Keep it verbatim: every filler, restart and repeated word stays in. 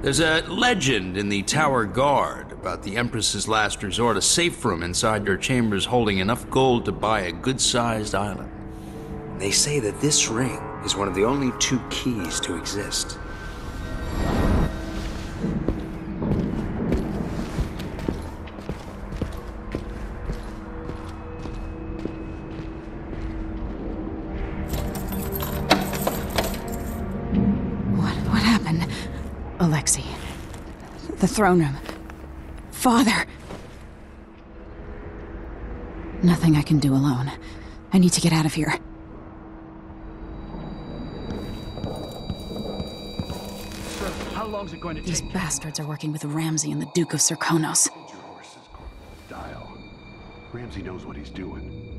There's a legend in the Tower Guard about the Empress's last resort, a safe room inside your chambers holding enough gold to buy a good-sized island. They say that this ring is one of the only two keys to exist. Alexei. The throne room. Father! Nothing I can do alone. I need to get out of here. Sir, how long is it going to These take? bastards are working with Ramsey and the Duke of Serkonos. Hold your horses. Dial. Ramsey knows what he's doing.